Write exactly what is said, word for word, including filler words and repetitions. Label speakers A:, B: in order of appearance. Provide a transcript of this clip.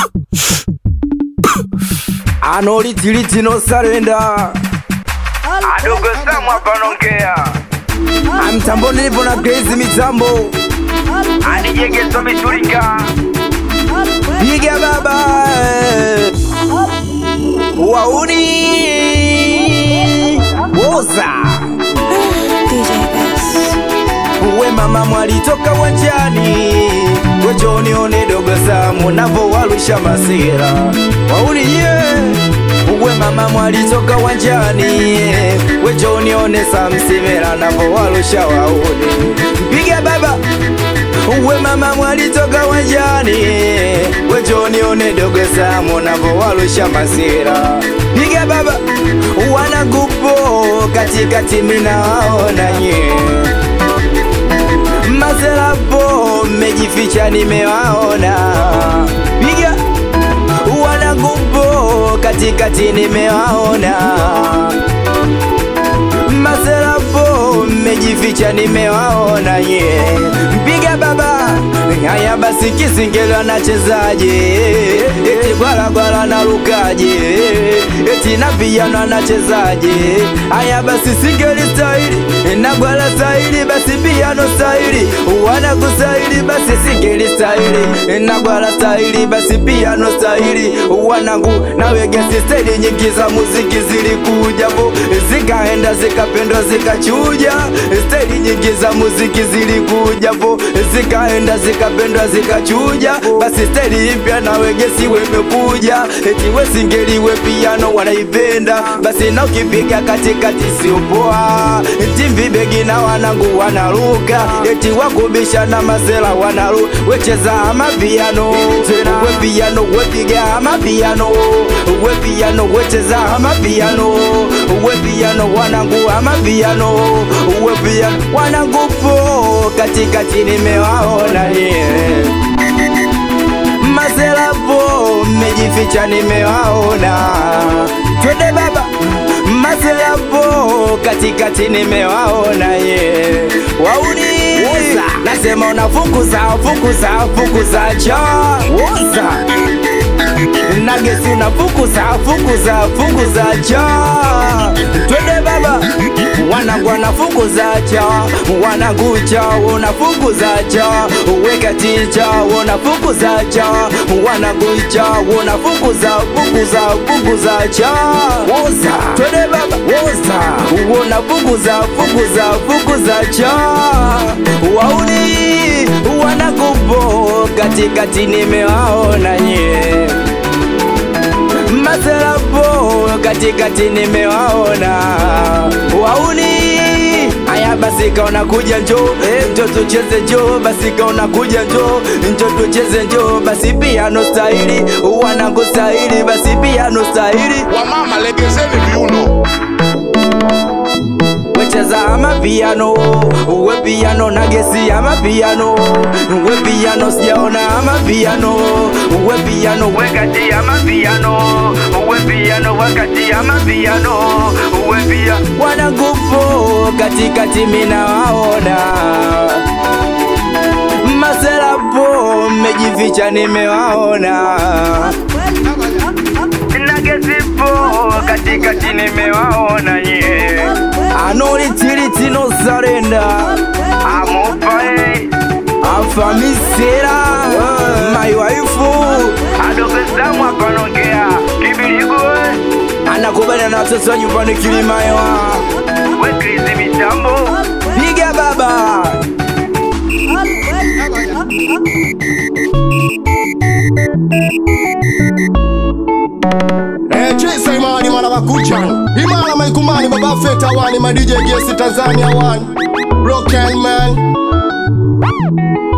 A: Anoli tiliti no surrender. Adogo Samu hapa naongea. Amtambo nilipo na crazy mitambo. Anijenge so mishurika. Piga baba. Wauni. Woza.
B: D J S.
A: Uwe mama mwali toka wanjani. Wecho nione dogo Samu navo walusha masira. Wauni ye. Uwe mama mwali toka wanjani. Wecho nione Samsimera navo walusha wauni. Piga baba. Uwe mama mwali toka wanjani. Wecho nione dogo Samu navo walusha masira. Piga baba. Wanagupo katika timina waona nye. Maselapo mejificha nimewaona. Piga. Wanagupo katika nimewaona. Maselapo mejificha nimewaona ye. Piga baba. Haya basi Kisingeli anachezaje? Eti gwala gwala na lukaje? Eti na piano anachezaje? Haya basi Singeli style na gwala style basi piano style. Wana kusaili basi Singeli style na gwala style basi piano style. Wanangu na wega style nyingi za muziki zilikuja po zikaenda zikapendwa zikachuja. Style nyingi za muziki zilikuja po zikaenda zikapendwa zikachuja. Basi style mpya na wegesi wemekuja. Eti we Singeli we piano wanaipenda. Basi na ukipiga katikati sio poa. Eti mbibegi na wanangu wanaruka. Eti wakubisha na masela wanaru. Wecheza ama piano. We piano we piga ama piano. We piano wecheza ama piano. We piano wanangu ama piano. We piano wanangu po katikati nimewaona ye. Maselapo mejificha nimewaona. Twende baba. Maselapo katikati nimewaona ye. Wauni Woza. Nasema unafukuza fukuza fukuza cha Woza. Nagesi unafukuza fukuza fukuza cha. Twende baba. Wanangu wanafukuza cha. Wanangu cha unafukuza cha. Weka ticha unafukuza cha. Wanangu cha unafukuza fukuza fukuza cha. Woza. Twende baba. Woza. Unafukuza fukuza fukuza cha. Wauni wanakupo katikati nimewaona nye. Maselapo katikati nimewaona. Wauni haya basi kaona kuja njo. Njo tucheze njo. Basi kaona kuja njo. Njo tucheze njo. Basi piano style. Wanangu style. Basi piano style.
C: Wamama legezeni viuno.
A: Wecheza ama piano. We piano nagesi ama piano. We piano sijaona ama piano. We piano wekati ama piano. We piano wakati ama piano. We piano wanagupo katikati mina waona. Maselapo mejificha nimewaona. Nagesi po katikati nimewaona ye. Anoli tiliti no surrender. Amopae Afamisera my wife. Adogo Samu hapa naongea. Kibiligo anakubana na watoto nyumbani Kilimayo. We crazy mitambo. Piga baba.
C: Eh, Chesa imani mwana wakuchan. Imana maikumani baba feta wani ma D J G S Tanzania one. Rock and man.